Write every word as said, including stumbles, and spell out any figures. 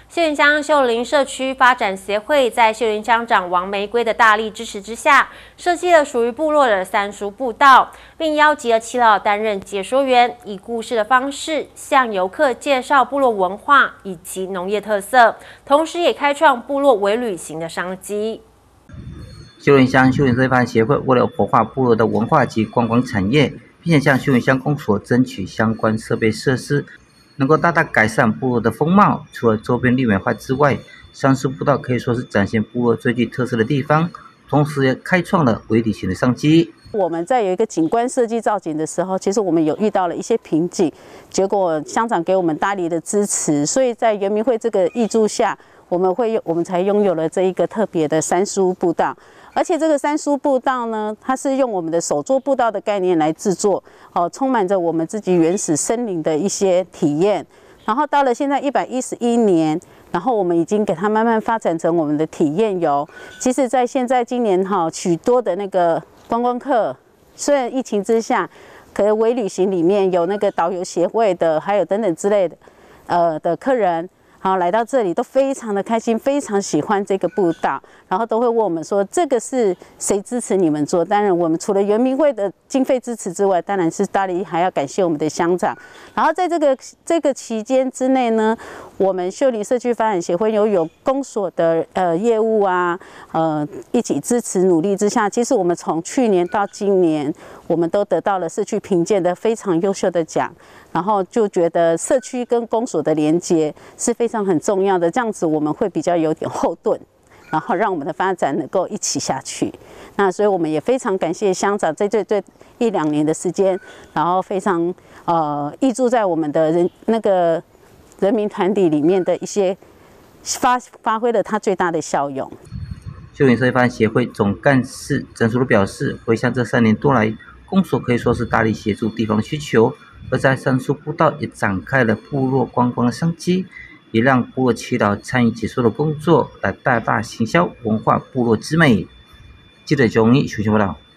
秀林乡秀林社区发展协会在秀林乡长王玫瑰的大力支持之下，设计了属于部落的三书步道，并邀集了耆老担任解说员，以故事的方式向游客介绍部落文化以及农业特色，同时也开创部落微旅行的商机。 秀林乡秀林社发展协会为了活化部落的文化及观光产业，并且向秀林乡公所争取相关设备设施，能够大大改善部落的风貌。除了周边绿美化之外，三书步道可以说是展现部落最具特色的地方，同时也开创了微旅行的商机。 我们在有一个景观设计造景的时候，其实我们有遇到了一些瓶颈，结果乡长给我们大力的支持，所以在原民会这个挹注下，我们会我们才拥有了这一个特别的三书步道。而且这个三书步道呢，它是用我们的手作步道的概念来制作，哦，充满着我们自己原始森林的一些体验。然后到了现在一百一十一年，然后我们已经给它慢慢发展成我们的体验游。其实，在现在今年哈，许多的那个观光客，虽然疫情之下，可能微旅行里面有那个导游协会的，还有等等之类的，呃的客人。好，来到这里都非常的开心，非常喜欢这个步道，然后都会问我们说，这个是谁支持你们做？当然，我们除了原民会的经费支持之外，当然是大力还要感谢我们的乡长。然后在这个这个期间之内呢，我们秀林社区发展协会拥有公所的呃业务啊，呃一起支持努力之下，其实我们从去年到今年，我们都得到了社区评鉴的非常优秀的奖。然后就觉得社区跟公所的连接是非常很重要的，这样子我们会比较有点后盾，然后让我们的发展能够一起下去。那所以我们也非常感谢乡长在这这一两年的时间，然后非常呃挹注在我们的人那个人民团体里面的一些发发挥了它最大的效用。 秀林社发展协会总干事陈淑茹表示，回想这三年多来，公所可以说是大力协助地方的需求。而在三书步道也展开了部落观光的商机，也让部落耆老参与解说的工作，来大大行销文化部落之美。记者钟毅，徐报道。